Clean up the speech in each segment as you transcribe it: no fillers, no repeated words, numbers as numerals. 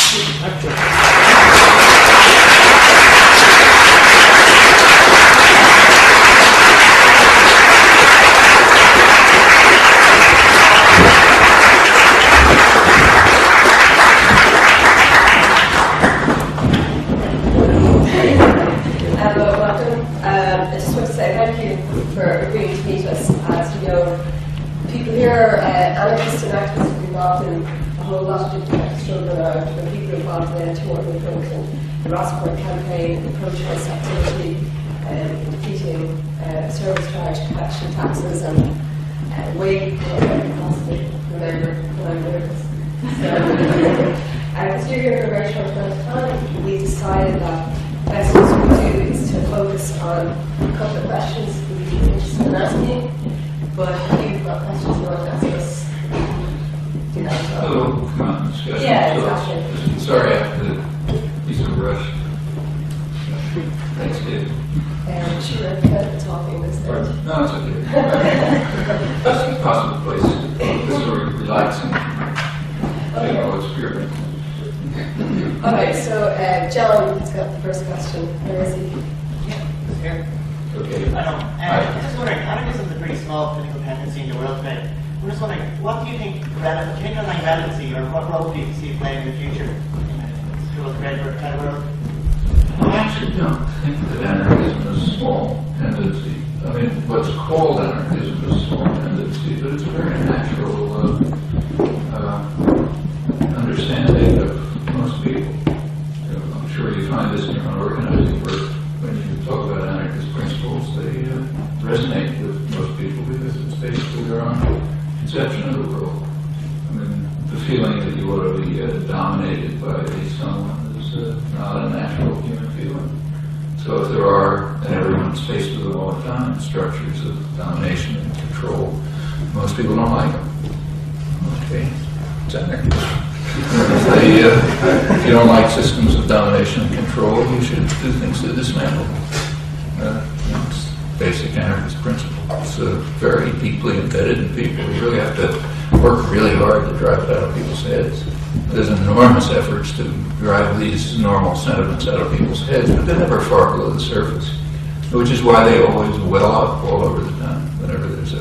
Sentiments out of people's heads, but they're never far below the surface, which is why they always well up all over the time. Whenever there's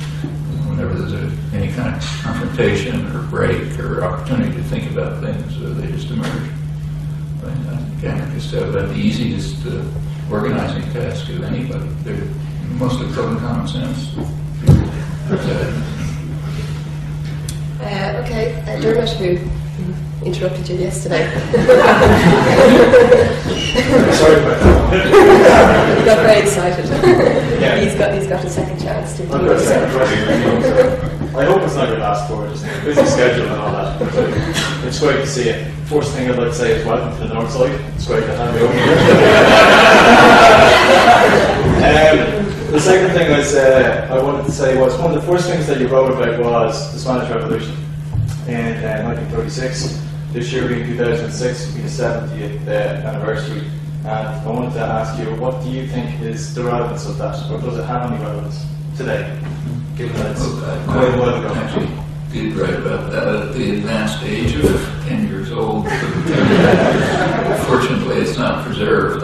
any kind of confrontation or break or opportunity to think about things, they just emerge. I think anarchists have about the easiest organizing task of anybody. They're mostly common sense. Okay, Dermot, who interrupted you yesterday. Sorry about that. He got very excited. Yeah. He's got a second chance to do I hope it's not your last tour, just a busy schedule and all that. But it's great to see you. First thing I'd like to say is welcome to the North Side. It's great to have you over here. The second thing I wanted to say was one of the first things that you wrote about was the Spanish Revolution in 1936. This year being 2006 will be the 70th anniversary. And I wanted to ask you, what do you think is the relevance of that, or does it have any relevance today, given that it's quite a while ago? Actually, did write about that at the advanced age of 10 years old. Fortunately, it's not preserved.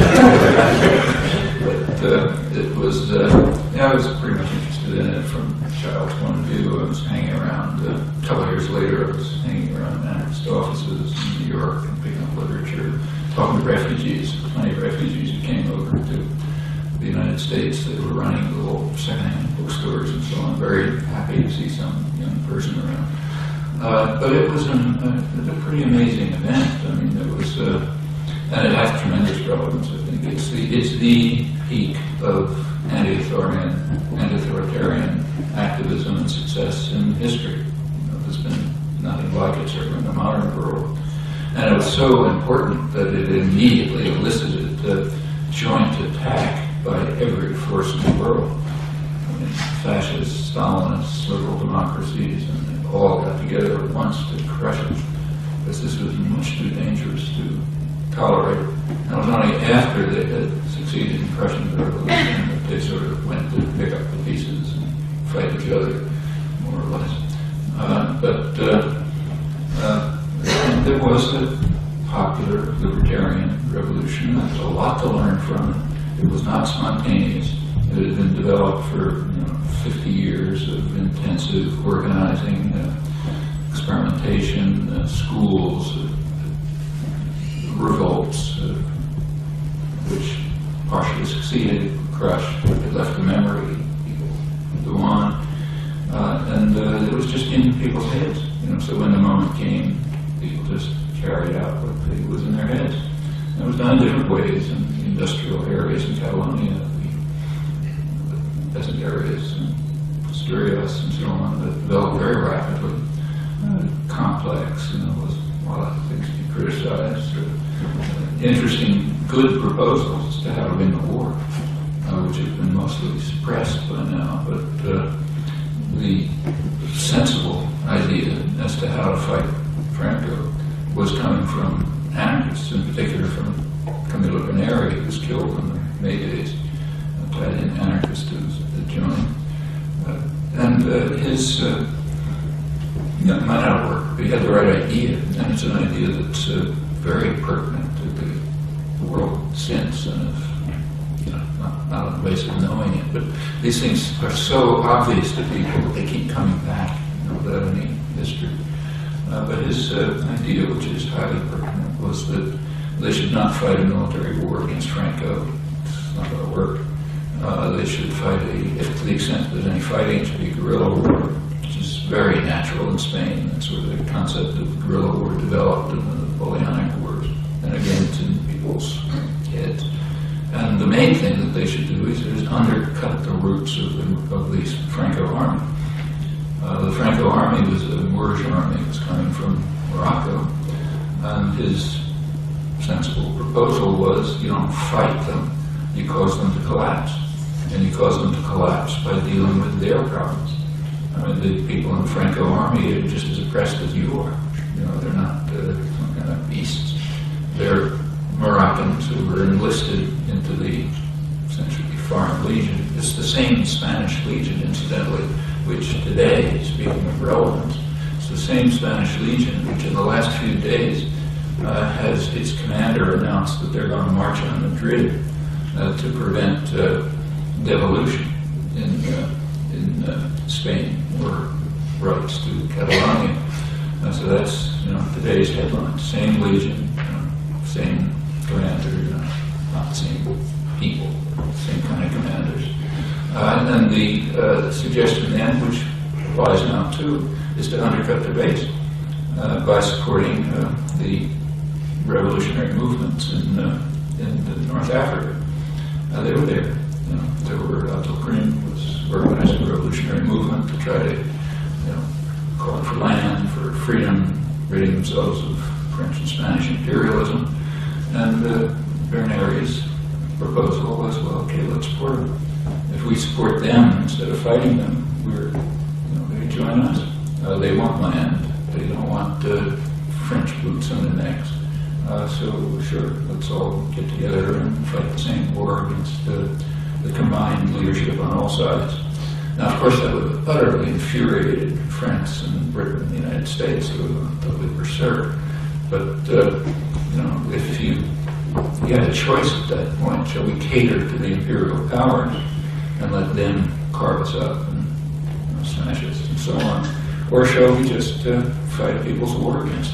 But it was, I was pretty much interested in it from a child's point of view. I was hanging around, a couple of years later, I was hanging around anarchist offices in New York and picking up literature, talking to refugees. Plenty of refugees who came over to the United States that were running little secondhand bookstores and so on. Very happy to see some young person around. But it was a pretty amazing event. I mean, it was, and it has tremendous relevance. I think it's the peak of anti-authoritarian activism and success in history. There's been nothing like it, certainly in the modern world. And it was so important that it immediately elicited the joint attack by every force in the world. I mean, fascists, Stalinists, liberal democracies, and they all got together at once to crush it, because this was much too dangerous to tolerate. And it was only after they had succeeded in crushing the revolution that they sort of went to pick up the pieces and fight each other, more or less. And there was a popular libertarian revolution. There was a lot to learn from it. It was not spontaneous. It had been developed for 50 years of intensive organizing, experimentation, schools, revolts, which partially succeeded, crushed, it left a memory, people go on. And it was just in people's heads. So when the moment came, people just carried out what was in their heads. And it was done in different ways in industrial areas in Catalonia, the peasant areas, and Asturias, and so on, that developed very rapidly. Complex, was a lot of things to be criticized. Interesting, good proposals as to how to win the war, which have been mostly suppressed by now, but the sensible idea as to how to fight Franco was coming from anarchists, in particular from Camillo Graneri, who was killed in the May days, a Italian anarchist who joined. His might not work, but he had the right idea, and it's an idea that's very pertinent to the world since, and not on the basis of knowing it, but these things are so obvious to people that they keep coming back without any history. But his idea, which is highly pertinent, was that they should not fight a military war against Franco. It's not going to work. They should fight, if to the extent there's any fighting, it should be guerrilla war, which is very natural in Spain. That's where the concept of guerrilla war developed in the Napoleonic Wars. And again, it's in people's heads. And the main thing that they should do is undercut the roots of the Franco army. The Franco army was a Moorish army. It was coming from Morocco. And his sensible proposal was, you don't fight them, you cause them to collapse. And you cause them to collapse by dealing with their problems. I mean, the people in the Franco army are just as oppressed as you are. They're not some kind of beasts. They're Moroccans who were enlisted into the essentially Foreign Legion. It's the same Spanish Legion, incidentally, which today, speaking of relevance, it's the same Spanish Legion which in the last few days has its commander announced that they're going to march on Madrid to prevent devolution in Spain, or rights to Catalonia. So that's today's headline. Same Legion, same commander, not the same people, same kind of commanders. And then the suggestion then, which applies now too, is to undercut their base by supporting the revolutionary movements in North Africa. They were there. There were Abdelkrim was organizing a revolutionary movement to try to, call for land, for freedom, ridding themselves of French and Spanish imperialism. And Graneri's proposal was, well, okay, let's support them. If we support them instead of fighting them, they join us. They want land. They don't want French boots on their necks. So sure, let's all get together and fight the same war against the combined leadership on all sides. Now, of course, that would have utterly infuriated France and Britain and the United States. It would have been totally berserk. But, if you had a choice at that point, shall we cater to the imperial powers and let them carve us up and smash us and so on? Or shall we just fight a people's war against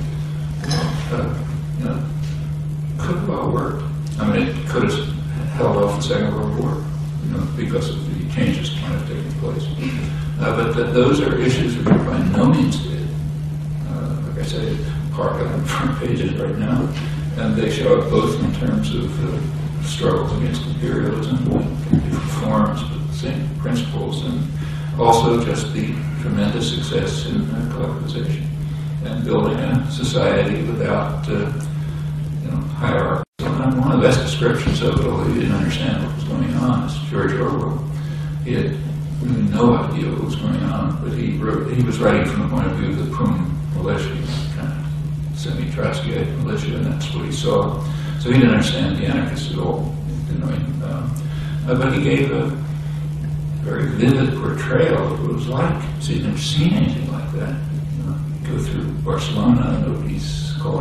them? Could have well worked. I mean, it could have held off the Second World War, because of the changes that might have taken place. But those are issues which are by no means did. Like I say, park on the front pages right now, and they show up both in terms of struggles against imperialism, different forms, but the same principles, and also just the tremendous success in collectivization and building a society without hierarchy. One of the best descriptions of it, although he didn't understand what was going on, is George Orwell. He had really no idea what was going on, but he was writing from the point of view of the Prüm militia, kind of semi-Trotskyite militia, and that's what he saw. So he didn't understand the anarchists at all. But he gave a very vivid portrayal of what it was like. So he'd never seen anything like that. Go through Barcelona, nobody's calling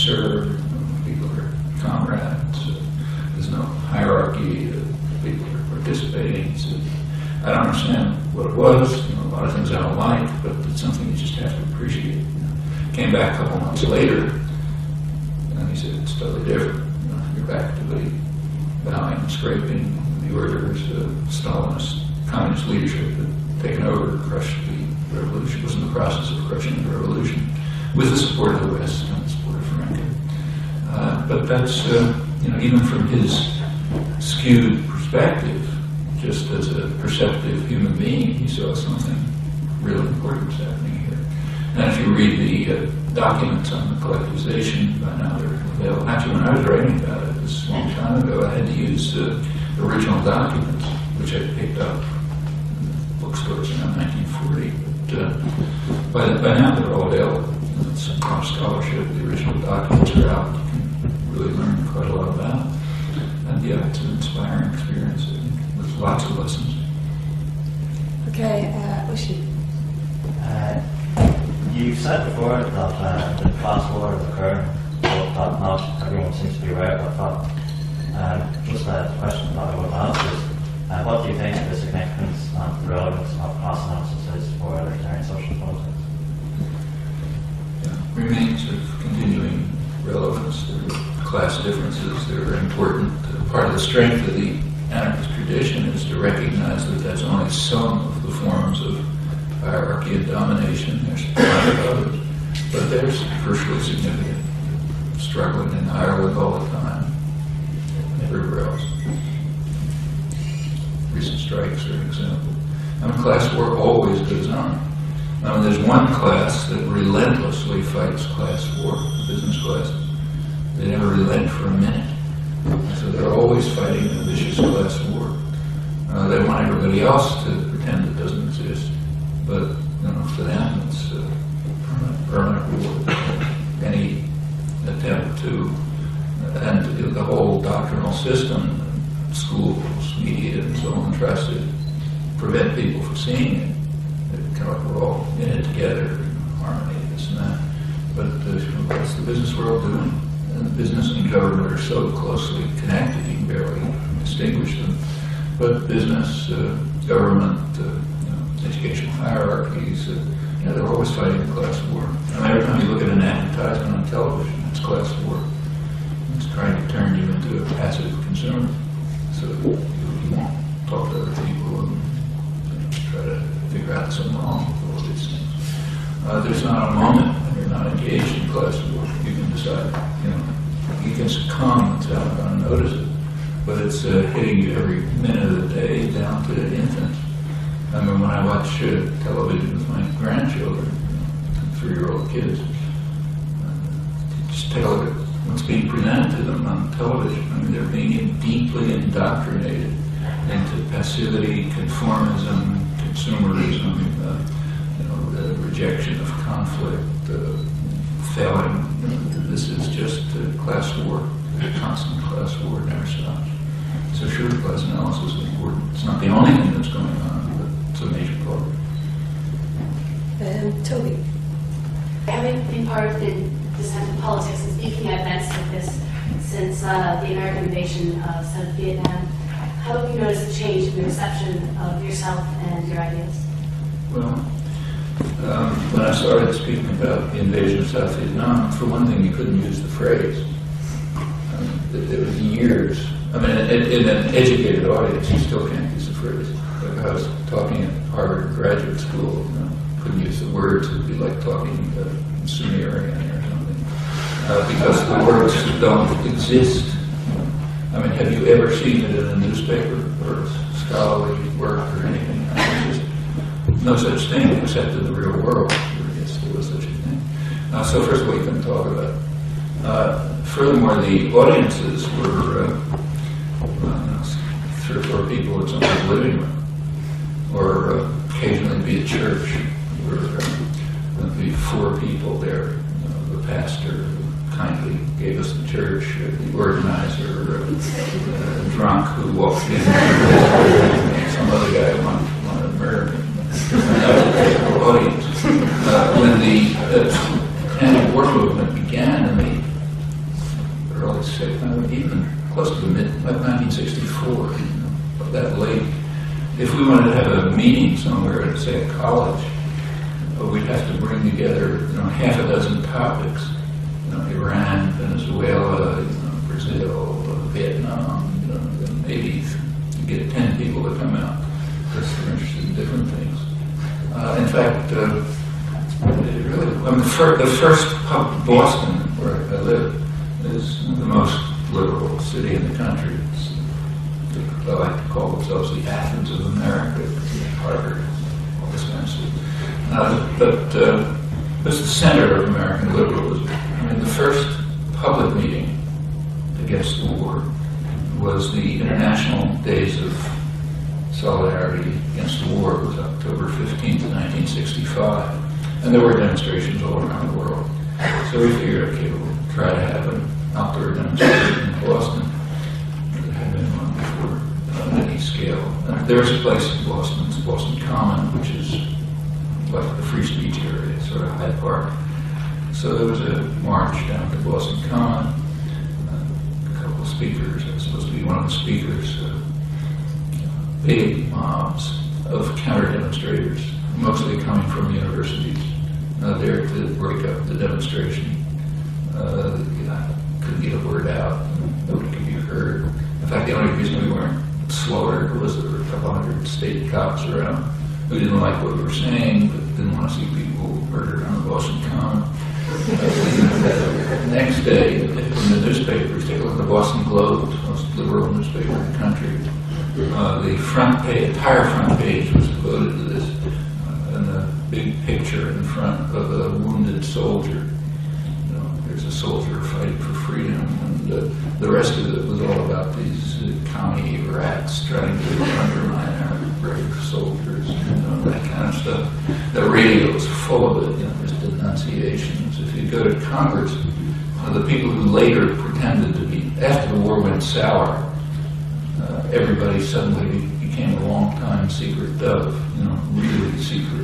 serve. People are comrades. There's no hierarchy. People are participating. So I don't understand what it was. A lot of things I don't like, but it's something you just have to appreciate. Came back a couple months later, and he said it's totally different. You're back to the bowing and scraping the orders. Stalinist communist leadership had taken over, crushed the revolution. Was in the process of crushing the revolution with the support of the West and the support of Franco. But that's even from his skewed perspective, just as a perceptive human being, he saw something really important was happening here. And if you read the documents on the collectivization, by now they're available. Actually, when I was writing about it this long time ago, I had to use original documents, which I picked up in bookstores around 1940. But by now they're all available. It's a lot of scholarship. The original documents are out. You can really learn quite a lot about. And yeah, it's an inspiring experience with lots of lessons. Okay, Ushi. You said before that the class war is occurring, but that not everyone seems to be aware of that. Just a question that I would ask is, what do you think the significance and the relevance of class analysis is for libertarian social politics? Yeah, remains of continuing relevance. There are class differences that are important. Part of the strength of the anarchist tradition is to recognize that that's only some of the forms of hierarchy and domination. There's plenty of others, but there's virtually significant struggling in Ireland all the time, and everywhere else. Recent strikes are an example. Class war always goes on. There's one class that relentlessly fights class war, the business class. They never relent for a minute. So they're always fighting a vicious class war. They want everybody else to pretend it doesn't exist. But for them, it's permanent war. Any attempt to, and the whole doctrinal system, schools, media, and so on, tries to prevent people from seeing it. We're all in it together, harmony, this and that. But what's the business world doing? And business and government are so closely connected, you can barely distinguish them. But business, government, educational hierarchies, they're always fighting a class war. Every time you look at an advertisement on television, it's class war. It's trying to turn you into a passive consumer. So you won't talk to other people and try to figure out something wrong with all these things. There's not a moment when you're not engaged in class war. You can decide, you can succumb without going to notice it. But it's hitting you every minute of the day down to the infant. When I watch television with my grandchildren, 3-year-old kids, just take a look at what's being presented to them on television. They're being deeply indoctrinated into passivity, conformism, consumerism, rejection of conflict, failing. This is just class war, constant class war, never stops. So sure, class analysis is important. It's not the only thing that's going on, but it's a major part. Toby. Having been part of the dissent in politics and speaking at events like this since the American invasion of South Vietnam, how have you noticed the change in the reception of yourself and your ideas? Well, when I started speaking about the invasion of South Vietnam, for one thing, you couldn't use the phrase. It was years. In an educated audience, you still can't use the phrase. Like I was talking at Harvard Graduate School, couldn't use the words. It would be like talking Sumerian or something. Because the words don't exist. Have you ever seen it in a newspaper or scholarly work or anything? Just no such thing except in the real world. Yes, there was such a thing. So first of all, you couldn't talk about it. Furthermore, the audiences were 3 or 4 people in someone's living room, or occasionally be at church, where there'd be 4 people there. The pastor who kindly gave us the church, the organizer, a drunk who walked in, some other guy wanted to murder him. The audience. When the anti-war movement began in the always say, even close to the mid-1964, that late, if we wanted to have a meeting somewhere at, say, a college, we'd have to bring together, half a dozen topics, Iran, Venezuela, Brazil, Vietnam, maybe you get 10 people to come out because they're interested in different things. In fact, the first pub, Boston, where I live, is the most liberal city in the country. They like to call themselves the Athens of America, Harvard, all this kind of stuff. But it's the center of American liberalism. The first public meeting against the war was the International Days of Solidarity Against the War. It was October 15th, 1965. And there were demonstrations all around the world. So we figured, okay, we'll try to have an outdoor demonstration in Boston. There had been one before on any scale. There's a place in Boston, it's Boston Common, which is like the free speech area, sort of Hyde Park. So there was a march down to Boston Common. A couple of speakers, I was supposed to be one of the speakers. Big mobs of counter-demonstrators, mostly coming from universities, there to break up the demonstration. Couldn't get a word out, nobody could be heard. In fact, the only reason we weren't slaughtered was there were a couple hundred state cops around who didn't like what we were saying, but didn't want to see people murdered on the Boston Common. The next day, in the newspapers, take a look at the Boston Globe, the most liberal newspaper in the country. The front page, entire front page was devoted to this, and a big picture in front of a wounded soldier. There's a soldier fighting for freedom, and the rest of it was all about these commie rats trying to undermine our brave soldiers, that kind of stuff. The radio was full of it, there's denunciations. If you go to Congress, the people who later pretended to be, after the war went sour, everybody suddenly became a long-time secret dove, really secret.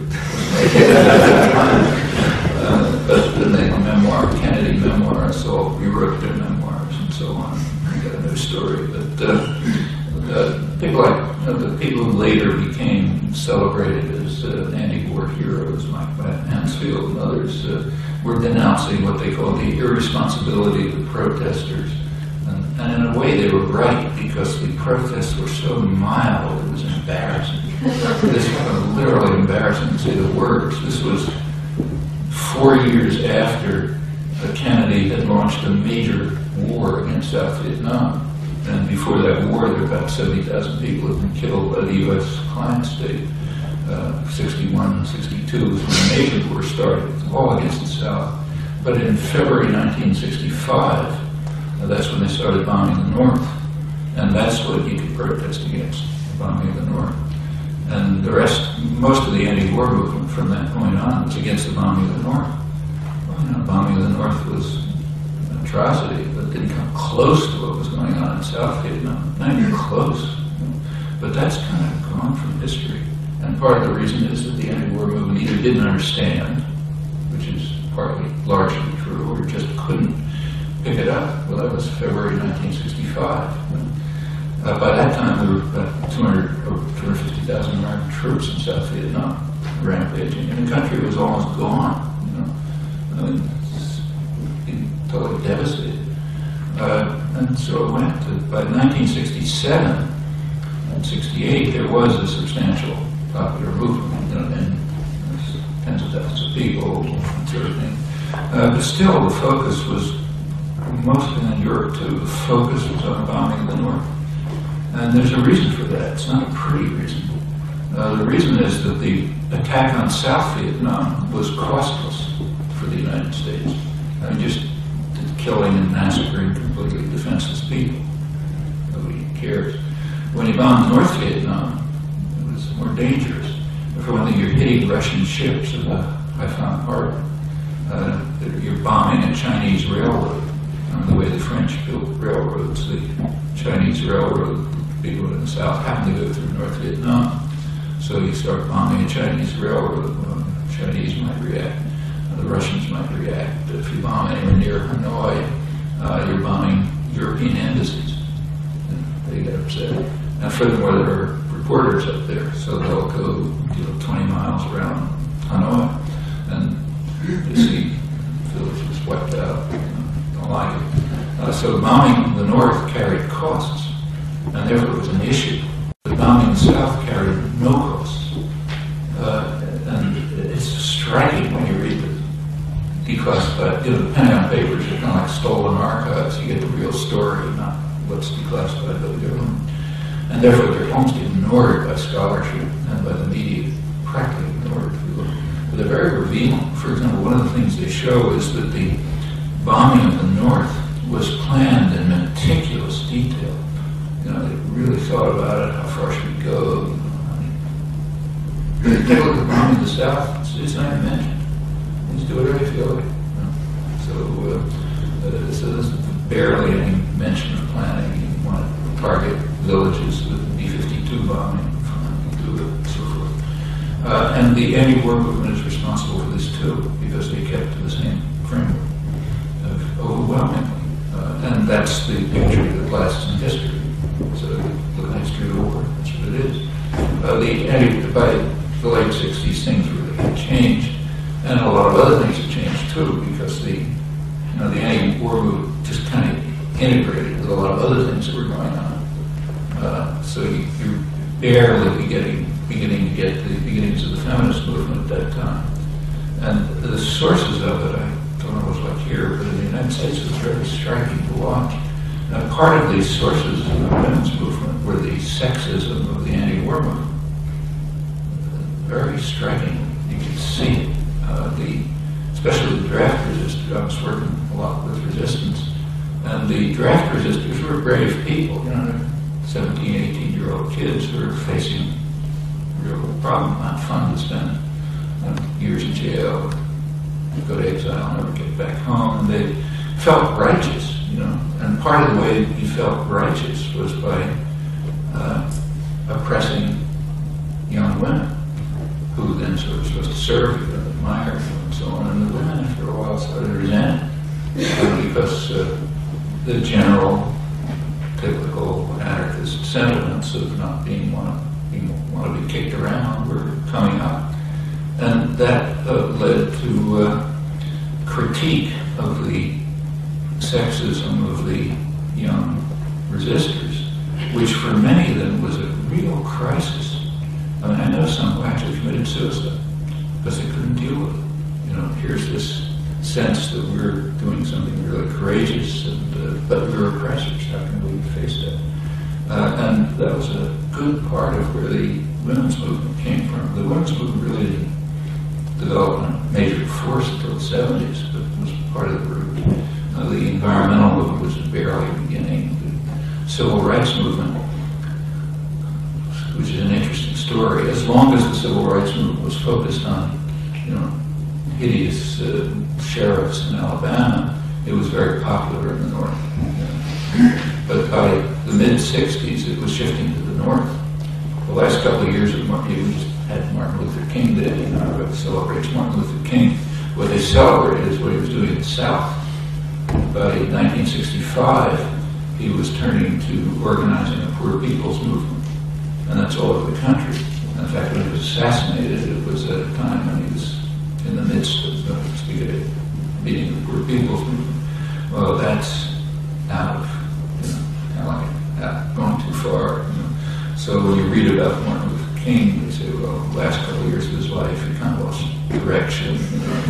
But then the memoir, Kennedy memoir, I saw, rewrote their memoirs and so on. I got a new story. But people like, the people who later became celebrated as anti-war heroes, like Mansfield and others, were denouncing what they called the irresponsibility of the protesters. And in a way, they were right, because the protests were so mild, it was embarrassing. This was literally embarrassing to say the words. This was 4 years after Kennedy had launched a major war against South Vietnam. And before that war, there were about 70,000 people had been killed by the U.S. client state. 61, 62 was when the major war started, all against the South. But in February 1965, that's when they started bombing the North. And that's what you could protest against, bombing the North. And the rest, most of the anti-war movement from that point on was against the bombing of the North. Well, bombing of the North was an atrocity, but didn't come close to what was going on in South Vietnam. Not even close. But that's kind of gone from history. And part of the reason is that the anti-war movement either didn't understand, which is partly largely true, or just couldn't pick it up. Well, that was February 1965. By that time, there were about 250,000 American troops in South Vietnam, rampaging, and the country was almost gone. Totally devastated. And so it went. By 1967 and 68, there was a substantial popular movement, and tens of thousands of people, and sort of thing. But still, the focus was mostly in Europe too. The focus was on bombing the North. And there's a reason for that. It's not a pretty reason. The reason is that the attack on South Vietnam was costless for the United States. Just killing and massacring completely defenseless people. Nobody cares. When you bombed North Vietnam, it was more dangerous. For one thing, you're hitting Russian ships at Haiphong Harbor. You're bombing a Chinese railroad. The way the French built railroads, the Chinese railroad, people in the South happen to go through North Vietnam. So you start bombing a Chinese railroad, the Chinese might react, the Russians might react. If you bomb anywhere near Hanoi, you're bombing furthermore, there are reporters up there, so they'll go 20 miles around Hanoi and you see villages wiped out. Don't like it. So bombing the north carried costs, and therefore it was an issue. The bombing the south carried no costs. And it's striking when you read the declassified, the Pentagon papers are kind of like stolen archives. You get the real story, not what's declassified by the government. And therefore they're almost ignored by scholarship and by the media, practically ignored. But they're very revealing. For example, one of the things they show is that the bombing of the north was planned in meticulous detail. They really thought about it, how far should we go. Take a look at bombing the south, it's not even mentioned. Just do whatever you feel like. So there's barely any mention of planning. You want to target villages with B-52 bombing, and so forth. And the anti-war movement is responsible for this too, because they kept to the same framework of overwhelmingly. And that's the picture that lasts in history. So look at history of the war, that's what it is. By the late 60s, things really had changed. And a lot of other things have changed too, because the anti-war movement just kind of integrated with a lot of other things that were going on. So you're barely beginning to get the beginnings of the feminist movement at that time. And the sources of it, I don't know what it's like here, but in the United States it was very striking to watch. Now, part of these sources of the women's movement were the sexism of the anti-war movement. Very striking. You could see it. Especially the draft resistors. I was working a lot with resistance. And the draft resistors were brave people. 17, 18-year-old kids who were facing a real problem. Not fun to spend years in jail, go to exile, never get back home. And they felt righteous, And part of the way you felt righteous was by oppressing young women, who then sort of supposed to serve you and admire you and so on. And the women, after a while, started to resent it because the general, typical anarchist sentiments of not being want to be kicked around were coming up. And that led to critique of the sexism of the young resistors, which for many of them was a real crisis. I mean, I know some who actually committed suicide because they couldn't deal with it. Here's this sense that we're doing something really courageous, but we're oppressors. How can we face that? And that was a good part of where the women's movement came from. The women's movement really didn't develop in a major force until the 70s, but it was part of the root. The environmental movement was barely beginning. The civil rights movement, which is an interesting story. As long as the civil rights movement was focused on, hideous sheriffs in Alabama, it was very popular in the North. But by the mid-'60s, it was shifting to the North. The last couple of years of we just had Martin Luther King Day, everybody celebrates Martin Luther King. What they celebrated is what he was doing in the South. By 1965, he was turning to organizing a poor people's movement. And that's all over the country. In fact, when he was assassinated, it was at a time when he was in the midst of meeting the poor people's movement. Well, that's out of, kind of like going too far. So when you read about Martin Luther King, they say, well, the last couple of years of his life, he kind of lost direction.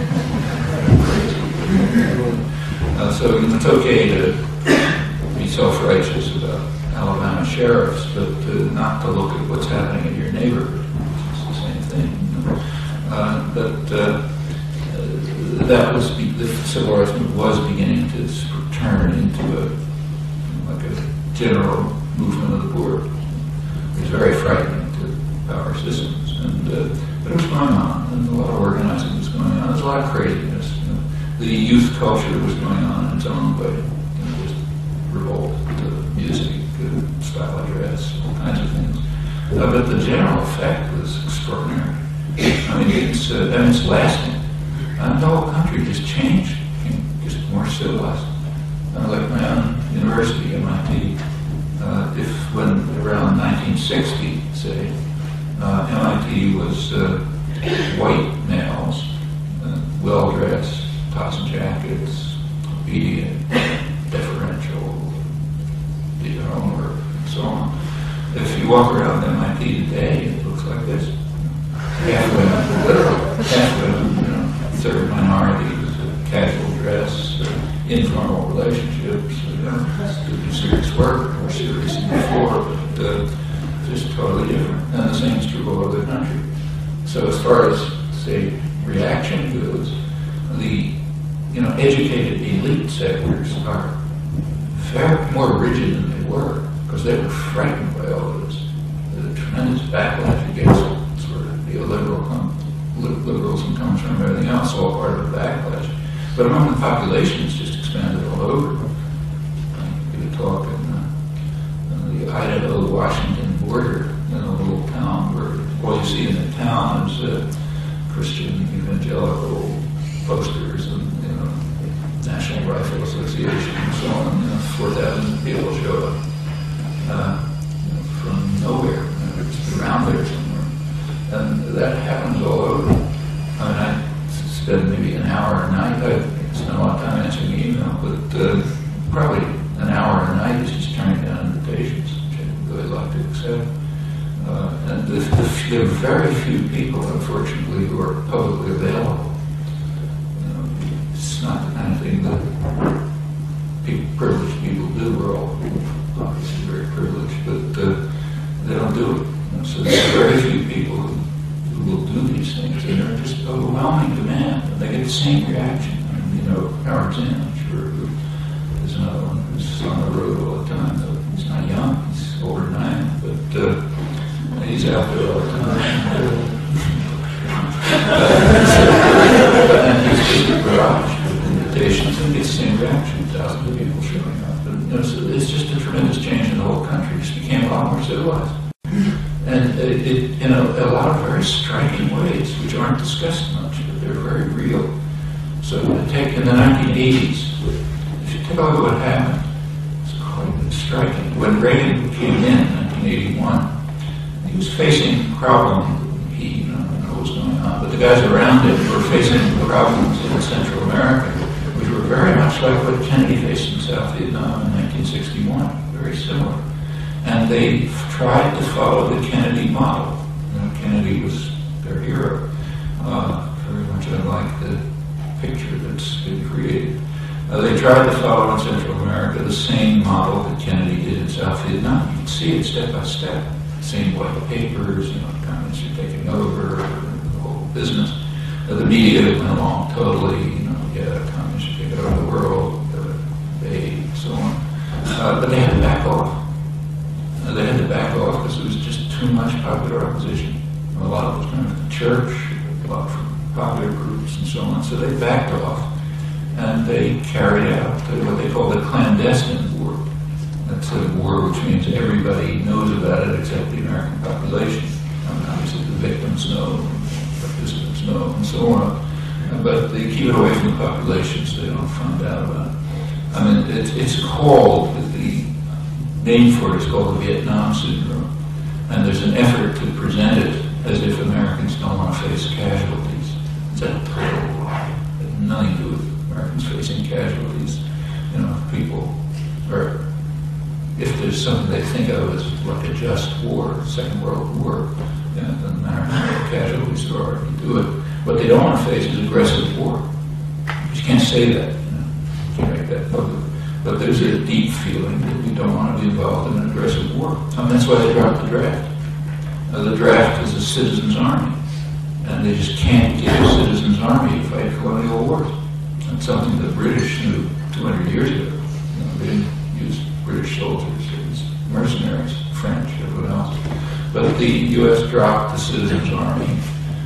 So it's okay to be self-righteous about Alabama sheriffs, but not to look at what's happening in your neighborhood. It's the same thing. That was the civil rights movement was beginning to turn into a general movement of the poor. It was very frightening to power systems, but it was going on, and a lot of organizing was going on. There's a lot of craziness. The youth culture was going on in its own way. Just revolt, music, style of dress, all kinds of things. But the general effect was extraordinary. I mean, it's lasting. And the whole country just changed, became just more civilized. Like my own university, MIT, when around 1960, 1960, say, MIT was white males, well-dressed, ties and jackets, obedient, deferential, do your own work, and so on. If you walk around MIT today, it looks like this. Half women, literally, half women, you know, third minorities, casual dress, informal relationships, you know, doing serious work, more serious than before, but just totally different. And the same is true all over the country. So as far as, say, reaction goes, the, you know, educated elite sectors are far more rigid than they were, because they were frightened by all of this. The tremendous backlash against sort of the liberalism comes from everything else, all part of the backlash. But among the population, it's just expanded all over. I give a talk in the Idaho-Washington border, in a little town where all you see in the town is Christian evangelical posters and, you know, National Rifle Association and so on. You know, 4,000 people show up you know, from nowhere, you know, just around there somewhere. And that happens all over. I mean, I spend maybe an hour a night. I spend a lot of time answering email, but probably an hour a night is just turning down invitations, which I really like to accept. And there are very few people, unfortunately, who are publicly available. You know, it's not the kind of thing that privileged people do. We're all obviously very privileged, but they don't do it. You know, so there are very few people who will do these things, and they're just overwhelming demand, and they get the same reaction. I mean, you know, Howard Zinn, I'm sure, who is another one who's on the road all the time. Though he's not young, he's over 9, but he's out there all the time. And he's just a garage with invitations and gets the same reaction, thousands of people showing up. And, you know, so it's just a tremendous change in the whole country. It just became a lot more civilized. And it in a lot of very striking ways, which aren't discussed much, but they're very real. So to take in the 1980s, if you take a look at what happened, it's quite striking. When Reagan came in 1981, he was facing problems. He didn't know what was going on, but the guys around him were facing problems in Central America, which were very much like what Kennedy faced in South Vietnam in 1961, very similar. And they tried to follow the Kennedy model. You know, Kennedy was their hero, very much unlike the picture that's been created. They tried to follow in Central America the same model that Kennedy did in South Vietnam. You can see it step by step. Same white papers, you know, communists are taking over, the whole business. The media went along totally, you know, yeah, communists are taking over the world, they, so on. But they had to back off. They had to back off because it was just too much popular opposition. A lot of it was coming from the church, a lot from popular groups and so on. So they backed off and they carried out what they call the clandestine war. That's a war which means everybody knows about it except the American population. I mean, obviously the victims know, participants know, and so on. But they keep it away from the population so they don't find out about it. I mean, it's called, the name for it is called the Vietnam Syndrome. And there's an effort to present it as if Americans don't want to face casualties. It's a total lie. It has nothing to do with Americans facing casualties. You know, people are, if there's something they think of as like a just war, Second World War, you know, it doesn't matter how many casualties there are, you do it. What they don't want to face is aggressive war. You can't say that, you know, you can't make that public. But there's a deep feeling that we don't want to be involved in an aggressive war. And that's why they dropped the draft. The draft is a citizens' army, and they just can't get a citizens' army to fight colonial wars. That's something the British knew 200 years ago. You know, they didn't use British soldiers, it was mercenaries, French, everyone else. But the U.S. dropped the citizens' army,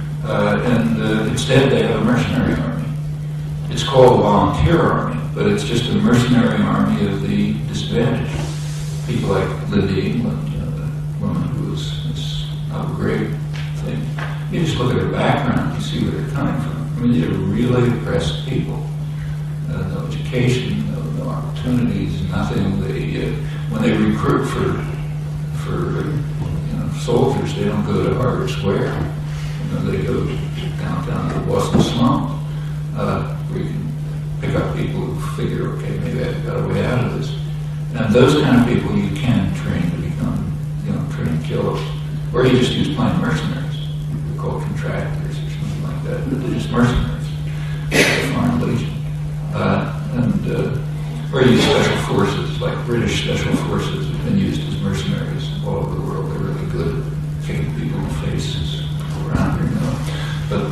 and instead they have a mercenary army. It's called a volunteer army, but it's just a mercenary army of the disadvantaged. People like Linda England, you know, the woman who was this Abu Ghraib thing. You just look at her background, you see where they're coming from. I mean, they're really oppressed people. No education, no opportunities, nothing. They when they recruit for you soldiers, they don't go to Harvard Square. They go downtown to the Boston slums, where you can pick up people who figure, okay, maybe I've got a way out of this. And those kind of people you can train to become, trained killers. Or you just use plain mercenaries. They're called contractors or something like that, but they're just mercenaries. The Foreign Legion. Or you use special forces, like British special forces have been used as mercenaries all over the world. They're really good at kicking people in the faces around here, But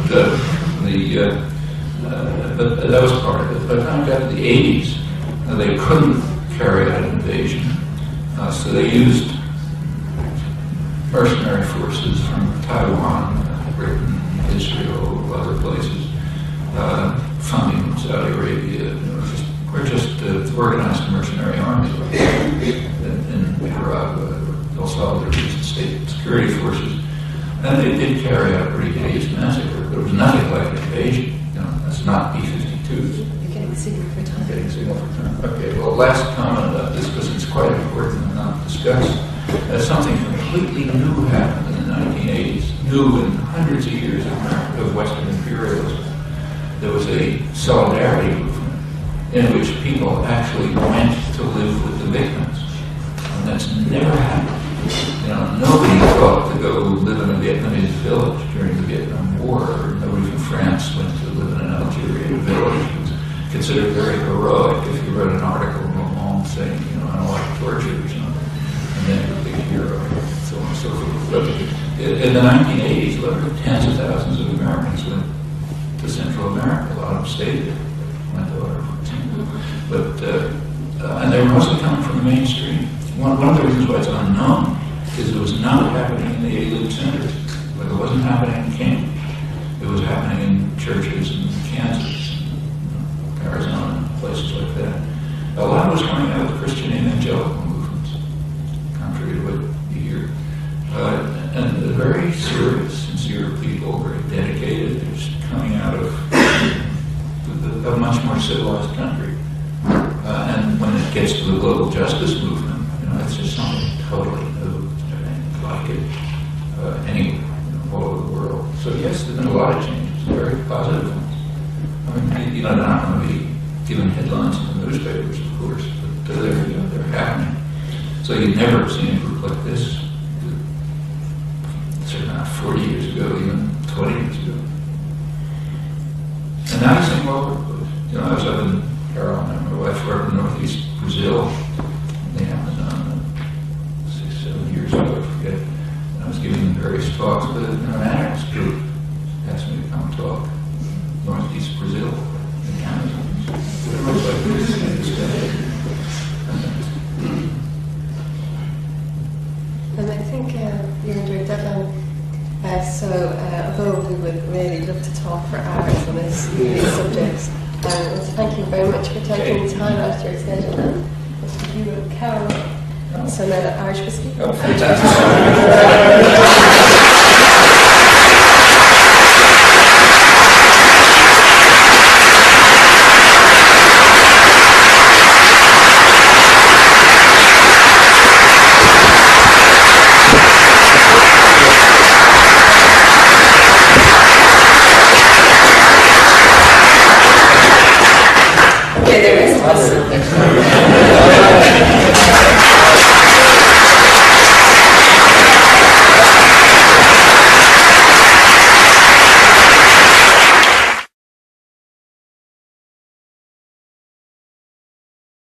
that was part of it. But when I got to the 80s, they couldn't carry out an invasion. So they used mercenary forces from Taiwan, Britain, Israel, other places, funding from Saudi Arabia. We're just organized a mercenary army in Nicaragua, El Salvador, state security forces. And they did carry out a pretty hideous massacre, but it was nothing like an invasion. That's not B-52s. You're getting signal for time. Getting signal for time. Okay, well, last comment about this, because it's quite important and not discussed. Something completely new happened in the 1980s, new in hundreds of years of Western imperialism. There was a solidarity movement in which people actually went to live with the victims. And that's never happened. Nobody thought to go live in a Vietnamese village during the Vietnam War, or nobody from France went to live in an Algerian village. It was considered very heroic if you wrote an article in Le Monde saying, I don't like torture or something, and then you're a big hero, so on and so forth. But in the 1980s, tens of thousands of Americans went to Central America. A lot of them stayed there. My daughter, for example. And they were mostly coming from the mainstream. One of the reasons why it's unknown is it was not happening in the elite centers. Like it wasn't happening in King. It was happening in churches in Kansas, Arizona, and places like that. A lot was coming out of the Christian evangelical movements, contrary to what you hear. And the very serious, sincere people, very dedicated, they're just coming out of a much more civilized country. And when it gets to the global justice movement, it's just something totally new. Like it anywhere, all over the world. So yes, there's been a lot of changes, very positive ones. I mean, they're not going to be given headlines in the newspapers, of course, but they're happening. So you've never seen a group like this, certainly not 40 years ago, even 20 years ago. And now you're seeing all over the place. I was up in Carolina, my wife worked in northeast Brazil, the Amazon, 6-7 years ago, I forget. I was giving various talks, but an anarchist group asked me to come talk northeast Brazil, the Amazon. It looks like this day. And I think you're under a deadline. Although we would really love to talk for hours on these subjects, so thank you very much for taking the time out of your schedule. And you, Carol, so now the Irish whiskey. Oh, fantastic.